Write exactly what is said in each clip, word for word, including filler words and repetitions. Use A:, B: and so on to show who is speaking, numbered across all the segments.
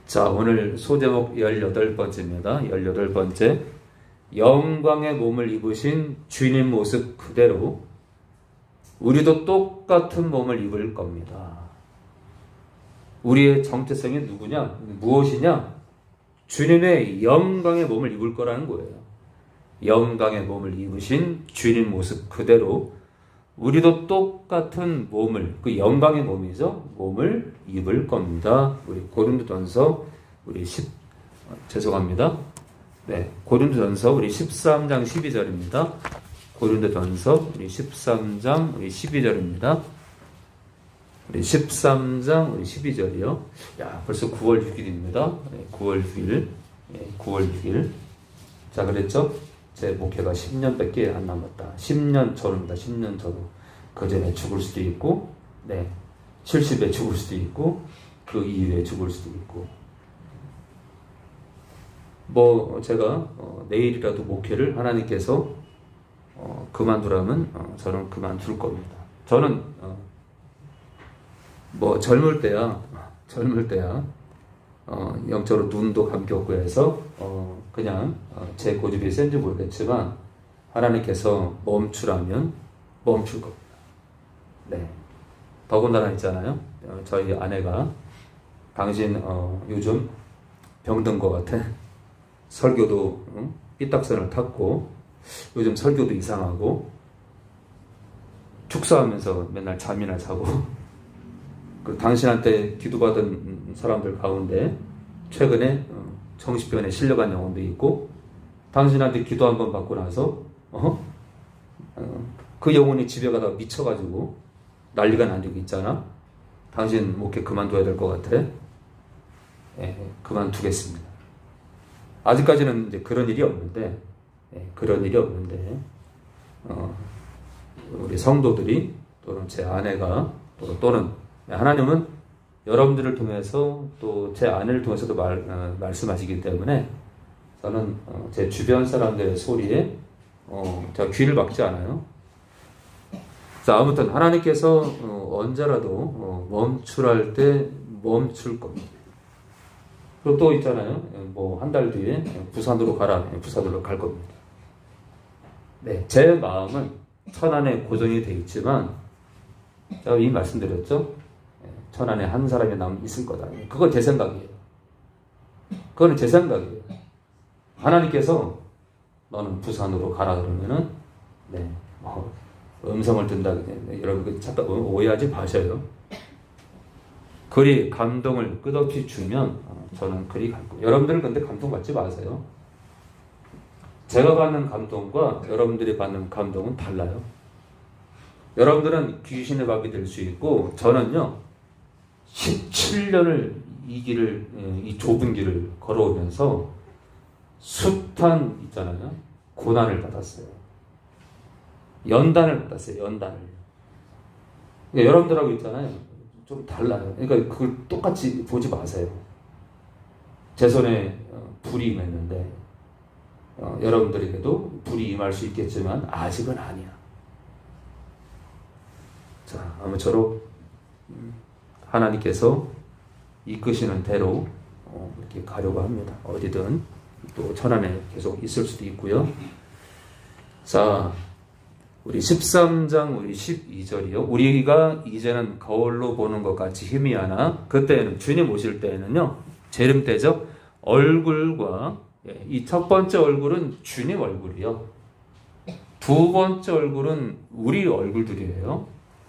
A: 자, 오늘 소제목 열여덟 번째입니다. 열여덟 번째. 영광의 몸을 입으신 주님 모습 그대로 우리도 똑같은 몸을 입을 겁니다. 우리의 정체성이 누구냐? 무엇이냐? 주님의 영광의 몸을 입을 거라는 거예요. 영광의 몸을 입으신 주님 모습 그대로 우리도 똑같은 몸을, 그 영광의 몸이죠. 몸을 입을 겁니다. 우리 고린도전서 우리 십 죄송합니다. 네, 고린도전서 우리 십삼 장 십이 절입니다. 고린도전서 우리 십삼 장 우리 십이 절입니다. 우리 십삼 장 우리 십이 절이요. 야, 벌써 구월 육 일입니다. 네, 구월 육 일. 네, 구월 육 일. 자, 그랬죠? 제 목회가 십 년밖에 안 남았다. 십 년 전입니다. 십 년 전후. 그 전에 죽을 수도 있고, 네, 칠십에 죽을 수도 있고, 그 이후에 죽을 수도 있고. 뭐 제가 어, 내일이라도 목회를 하나님께서 어, 그만두라면 어, 저는 그만둘 겁니다. 저는 어, 뭐 젊을 때야, 젊을 때야. 어, 영적으로 눈도 감기 없고 해서 어, 그냥 어, 제 고집이 센지 모르겠지만 하나님께서 멈추라면 멈출 겁니다. 네. 더군다나 있잖아요. 어, 저희 아내가 당신 어, 요즘 병든 것 같아. 설교도 응? 삐딱선을 탔고 요즘 설교도 이상하고 축사하면서 맨날 잠이나 자고 그 당신한테 기도받은 사람들 가운데 최근에 정신병원에 실려간 영혼도 있고 당신한테 기도 한번 받고 나서 어? 어, 그 영혼이 집에 가다가 미쳐가지고 난리가 난 적이 있잖아. 당신 목회 그만둬야 될 것 같아. 예, 그만두겠습니다. 아직까지는 이제 그런 일이 없는데 예, 그런 일이 없는데 어, 우리 성도들이 또는 제 아내가 또, 또는 하나님은 여러분들을 통해서 또 제 아내를 통해서도 말, 어, 말씀하시기 때문에 저는 어, 제 주변 사람들의 소리에 어, 제가 귀를 막지 않아요. 자, 아무튼 하나님께서 어, 언제라도 어, 멈출할 때 멈출 겁니다. 그리고 또 있잖아요. 뭐 한 달 뒤에 부산으로 가라. 부산으로 갈 겁니다. 네, 제 마음은 천안에 고정이 되어 있지만 제가 이미 말씀드렸죠. 천안에 한 사람이 남 있을 거다. 그건 제 생각이에요. 그건 제 생각이에요. 하나님께서 너는 부산으로 가라 그러면은 네, 뭐 음성을 든다. 여러분 잠깐 오해하지 마셔요. 그리 감동을 끝없이 주면 저는 그리 갈 거예요. 여러분들은 근데 감동 받지 마세요. 제가 받는 감동과 여러분들이 받는 감동은 달라요. 여러분들은 귀신의 밥이 될 수 있고 저는요 십칠 년을 이 길을 이 좁은 길을 걸어오면서 숱한 있잖아요 고난을 받았어요. 연단을 받았어요. 연단을. 그러니까 여러분들하고 있잖아요 좀 달라요. 그러니까 그걸 똑같이 보지 마세요. 제 손에 불이 임했는데 어, 여러분들에게도 불이 임할 수 있겠지만 아직은 아니야. 자, 아무쪼록 하나님께서 이끄시는 대로 어, 이렇게 가려고 합니다. 어디든 또 천안에 계속 있을 수도 있고요. 자, 우리 십삼 장 우리 십이 절이요. 우리가 이제는 거울로 보는 것 같이 희미하나 그때는 주님 오실 때에는요. 재림 때죠. 얼굴과 이 첫 번째 얼굴은 주님 얼굴이요. 두 번째 얼굴은 우리 얼굴들이에요.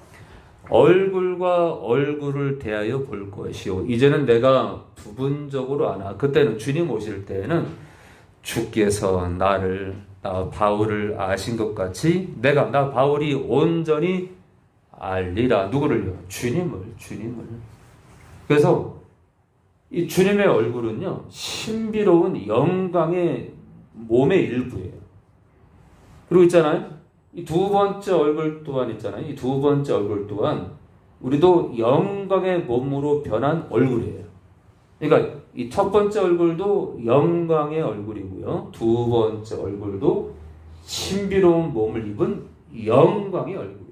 A: 얼굴과 얼굴을 대하여 볼 것이요. 이제는 내가 부분적으로 아나. 그때는 주님 오실 때에는 주께서 나를 나 바울을 아신 것 같이 내가 나 바울이 온전히 알리라. 누구를요? 주님을 주님을. 그래서 이 주님의 얼굴은요 신비로운 영광의 몸의 일부예요. 그리고 있잖아요 이 두 번째 얼굴 또한 있잖아요 이 두 번째 얼굴 또한 우리도 영광의 몸으로 변한 얼굴이에요. 그러니까 이 첫 번째 얼굴도 영광의 얼굴이고요 두 번째 얼굴도 신비로운 몸을 입은 영광의 얼굴이에요.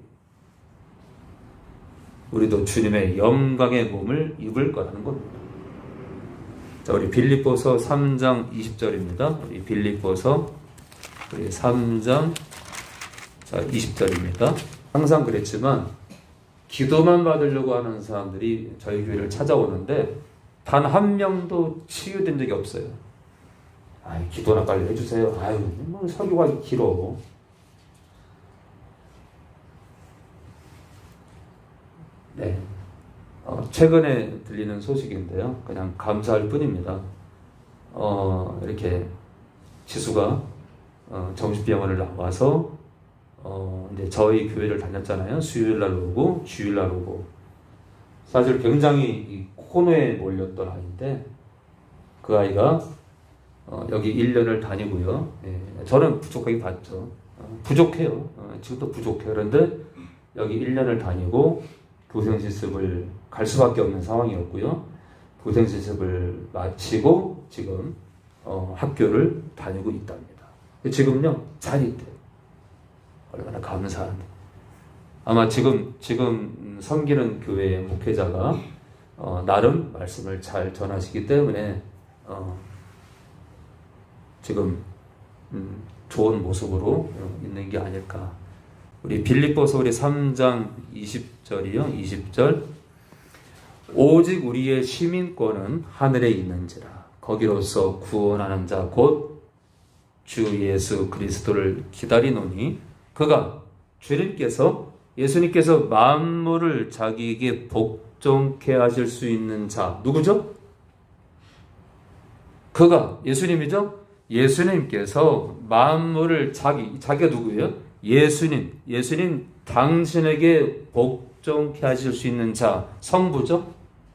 A: 우리도 주님의 영광의 몸을 입을 거라는 겁니다. 자, 우리 빌립보서 삼 장 이십 절입니다. 우리 빌립보서 우리 삼 장 자, 이십 절입니다. 항상 그랬지만 기도만 받으려고 하는 사람들이 저희 교회를 찾아오는데 단 한 명도 치유된 적이 없어요. 아이, 기도나 빨리 해주세요. 아유, 뭐 설교가 길어. 네. 어, 최근에 들리는 소식인데요. 그냥 감사할 뿐입니다. 어, 이렇게 지수가 어, 정신병원을 나와서 어, 이제 저희 교회를 다녔잖아요. 수요일 날 오고 주일 날 오고. 사실 굉장히 이 코너에 몰렸던 아이인데 그 아이가 어, 여기 일 년을 다니고요. 예, 저는 부족하게 봤죠. 어, 부족해요. 어, 지금도 부족해요. 그런데 여기 일 년을 다니고 교생실습을 갈 수밖에 없는 상황이었고요. 교생실습을 마치고 지금 어, 학교를 다니고 있답니다. 지금요, 잘 있대요. 얼마나 감사한데. 아마 지금 지금 섬기는 교회의 목회자가 어, 나름 말씀을 잘 전하시기 때문에 어, 지금 음, 좋은 모습으로 있는 게 아닐까. 우리 빌립보서 우리 삼 장 이십 절이요. 이십 절. 오직 우리의 시민권은 하늘에 있는지라. 거기로서 구원하는 자 곧 주 예수 그리스도를 기다리노니 그가 주님께서 예수님께서 만물을 자기에게 복종케 하실 수 있는 자 누구죠? 그가 예수님이죠? 예수님께서 만물을 자기 자기가 누구예요? 예수님 예수님 당신에게 복종케 하실 수 있는 자 성부죠?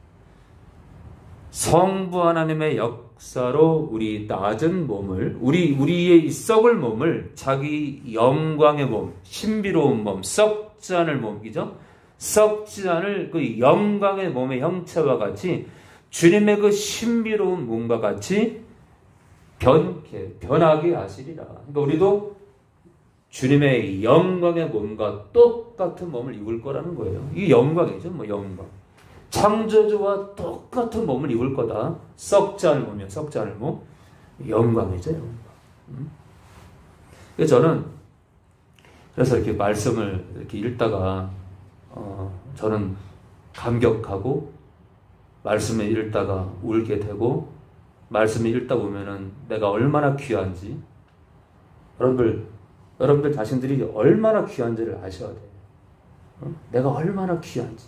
A: 성부 하나님의 역사로 우리 낮은 몸을 우리 우리의 이 썩을 몸을 자기 영광의 몸, 신비로운 몸, 썩지 않을 몸이죠. 썩지 않을 그 영광의 몸의 형체와 같이 주님의 그 신비로운 몸과 같이 변케 변하게 하시리라. 그러니까 우리도 주님의 영광의 몸과 똑같은 몸을 입을 거라는 거예요. 이게 영광이죠, 뭐 영광. 창조주와 똑같은 몸을 입을 거다. 썩지 않을 몸이야, 썩지 않을 몸. 영광이죠, 영광. 음? 그래서 저는 그래서 이렇게 말씀을 이렇게 읽다가 어, 저는 감격하고 말씀을 읽다가 울게 되고 말씀을 읽다 보면은 내가 얼마나 귀한지 여러분들 여러분들 자신들이 얼마나 귀한지를 아셔야 돼요. 어? 내가 얼마나 귀한지.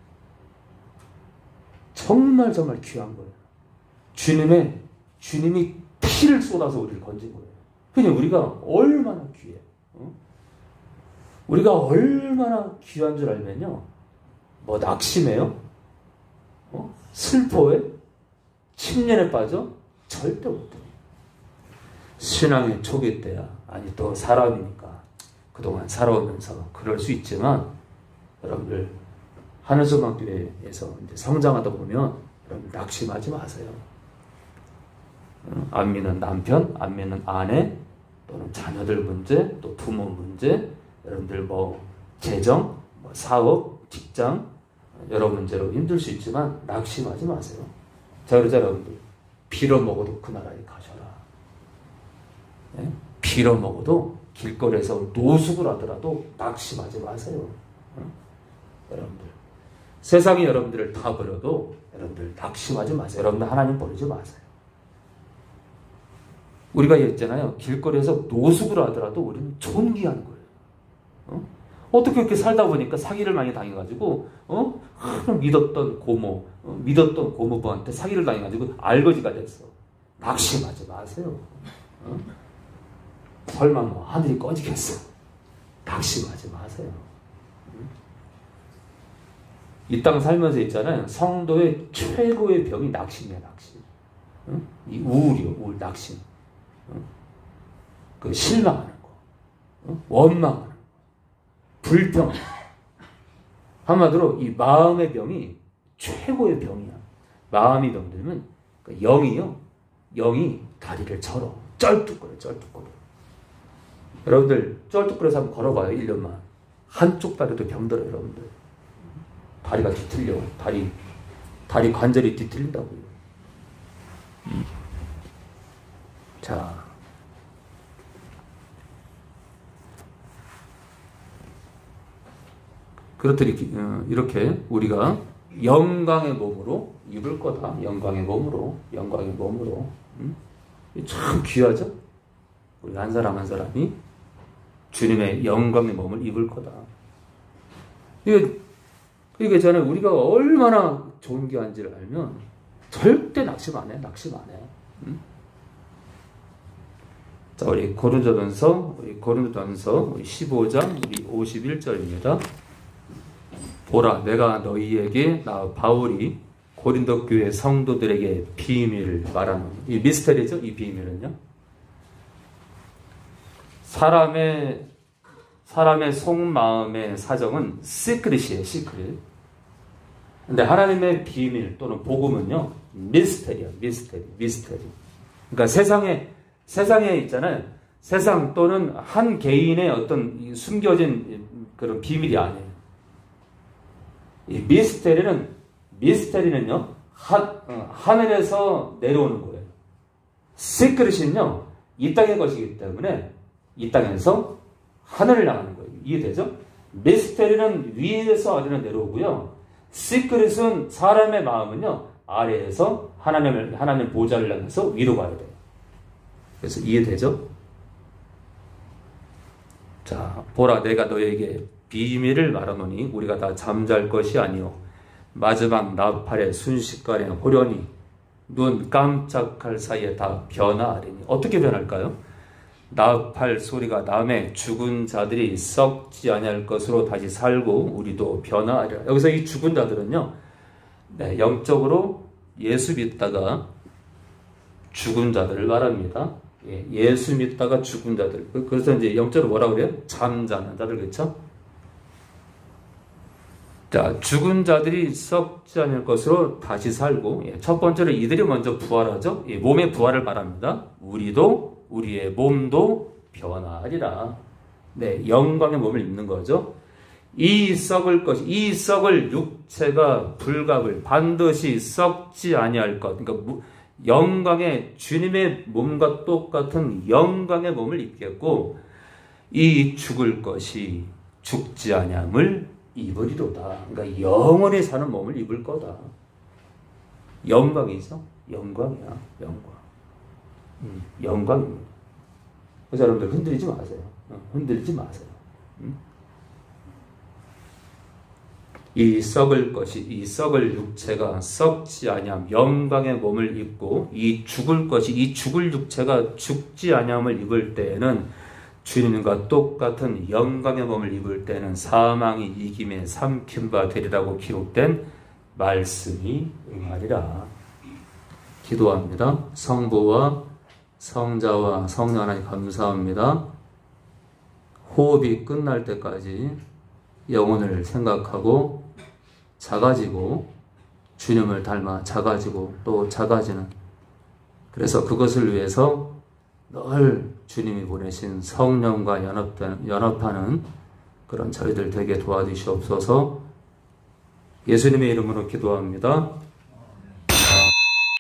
A: 정말 정말 귀한 거예요. 주님의, 주님이 피를 쏟아서 우리를 건진 거예요. 그냥 우리가 얼마나 귀해. 어? 우리가 얼마나 귀한 줄 알면요. 뭐 낙심해요? 어? 슬퍼해? 침륜에 빠져? 절대 못해. 신앙의 초기 때야. 아니 또 사람이니까 그동안 살아오면서 그럴 수 있지만 여러분들 하늘소망교회에서 이제 성장하다 보면 여러분 낙심하지 마세요. 안 믿는 남편, 안 믿는 아내, 또는 자녀들 문제, 또 부모 문제, 여러분들 뭐 재정, 뭐 사업, 직장 여러 문제로 힘들 수 있지만 낙심하지 마세요. 자, 그러자 여러분들 빌어먹어도 그 나라에 가셔라. 네? 빌어먹어도 길거리에서 노숙을 하더라도 낙심하지 마세요. 어? 여러분들 세상이 여러분들을 다 버려도 여러분들 낙심하지 마세요. 여러분들 하나님 버리지 마세요. 우리가 했잖아요. 길거리에서 노숙을 하더라도 우리는 존귀한 거예요. 어? 어떻게 이렇게 살다 보니까 사기를 많이 당해가지고 어? 믿었던 고모, 어? 믿었던 고모부한테 사기를 당해가지고 알거지가 됐어. 낙심하지 마세요. 어? 설마 뭐 하늘이 꺼지겠어. 낙심하지 마세요. 이 땅 살면서 있잖아요. 성도의 최고의 병이 낙심이야, 낙심. 응? 이 우울이요, 우울, 낙심. 응? 그 실망하는 거, 응? 원망하는 거, 불평. 한마디로 이 마음의 병이 최고의 병이야. 마음이 병들면 그 영이요, 영이 다리를 절어, 쩔뚝거려, 쩔뚝거려. 여러분들 쩔뚝거려서 한번 걸어봐요, 일 년만. 한쪽 다리도 병들어요, 여러분들. 다리가 뒤틀려. 다리, 다리 관절이 뒤틀린다고요. 자, 그렇듯이 이렇게 우리가 영광의 몸으로 입을 거다. 영광의 몸으로, 영광의 몸으로. 음? 참 귀하죠? 우리 한 사람 한 사람이 주님의 영광의 몸을 입을 거다. 이게, 이게 전에 우리가 얼마나 존귀한지를 알면 절대 낙심 안 해, 낙심 안 해. 음? 자, 우리 고린도전서, 우리 고린도전서 십오 장 우리 오십일 절입니다. 보라, 내가 너희에게 나 바울이 고린도 교회 성도들에게 비밀을 말하노니. 이 미스터리죠, 이 비밀은요. 사람의 사람의 속마음의 사정은 시크릿이에요, 시크릿. 근데 하나님의 비밀 또는 복음은요, 미스터리야, 미스터리, 미스터리. 그러니까 세상에 세상에 있잖아요. 세상 또는 한 개인의 어떤 숨겨진 그런 비밀이 아니에요. 이 미스테리는, 미스테리는요, 하, 어, 하늘에서 내려오는 거예요. 시크릿은요, 이 땅의 것이기 때문에 이 땅에서 하늘을 향하는 거예요. 이해되죠? 미스테리는 위에서 아래로 내려오고요. 시크릿은 사람의 마음은요, 아래에서 하나님을, 하나님 보좌를 향해서 위로 가야 돼요. 그래서 이해되죠? 자, 보라, 내가 너에게 비밀을 말하노니 우리가 다 잠잘 것이 아니요 마지막 나팔의 순식간에 호련히 눈 깜짝할 사이에 다 변화하리니. 어떻게 변할까요? 나팔 소리가 남에 죽은 자들이 썩지 아니할 것으로 다시 살고 우리도 변화하리라. 여기서 이 죽은 자들은요, 네, 영적으로 예수 믿다가 죽은 자들을 말합니다. 예, 예수 믿다가 죽은 자들. 그래서 이제 영적으로 뭐라 그래요? 잠자는 자들, 그렇죠? 자, 죽은 자들이 썩지 않을 것으로 다시 살고, 예, 첫 번째로 이들이 먼저 부활하죠. 예, 몸의 부활을 말합니다. 우리도, 우리의 몸도 변화하리라. 네, 영광의 몸을 입는 거죠. 이 썩을 것, 이 썩을 육체가 불갑을 반드시 썩지 아니할 것. 그러니까 영광의 주님의 몸과 똑같은 영광의 몸을 입겠고, 이 죽을 것이 죽지 아니함을 입으리로다. 그러니까 영원히 사는 몸을 입을 거다. 영광이죠. 영광이야. 영광. 음, 영광입니다. 그래서 여러분들 흔들리지 마세요. 흔들리지 마세요. 음? 이 썩을 것이, 이 썩을 육체가 썩지 아니함 영광의 몸을 입고, 이 죽을 것이, 이 죽을 육체가 죽지 아니함을 입을 때에는 주님과 똑같은 영광의 몸을 입을 때는 사망이 이김에 삼킨 바 되리라고 기록된 말씀이 응하리라. 기도합니다. 성부와 성자와 성령 하나님 감사합니다. 호흡이 끝날 때까지 영혼을 생각하고 작아지고 주님을 닮아 작아지고 또 작아지는, 그래서 그것을 위해서 늘 주님이 보내신 성령과 연합된, 연합하는 그런 저희들 되게 도와주시옵소서. 예수님의 이름으로 기도합니다.